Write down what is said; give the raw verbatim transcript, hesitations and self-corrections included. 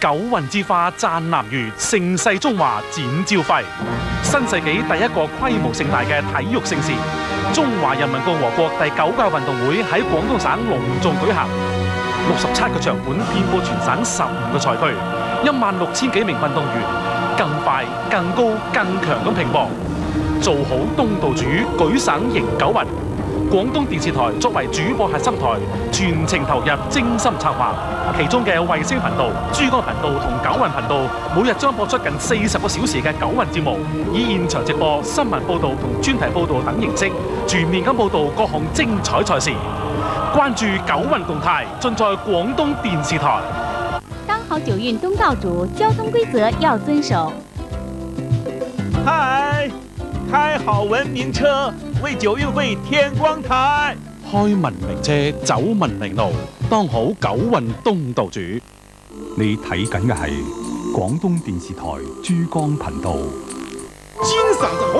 九運之花讚南粵，盛世中華展朝暉。新世紀第一個規模盛大嘅體育盛事——中華人民共和國第九屆運動會喺廣東省隆重舉行。六十七個場館遍佈全省十五個賽區，一萬六千幾名運動員更快、更高、更強咁拼搏，做好東道主，舉省贏九運。廣東電視台作為主播核心台，全程投入，精心策劃。其中嘅衛星頻道、珠江頻道同九運頻道，每日將播出近四十個小時嘅九運節目，以現場直播、新聞報導同專題報導等形式，全面咁報導各項精彩賽事。關注九運動態，盡在廣東電視台。 當好九運東道主，交通規則要遵守。 嗨，開好文明車，為九運會添光彩。 開文明車，走文明路，當好九運東道主。 你睇緊嘅係廣東電視台珠江頻道。 金嗓子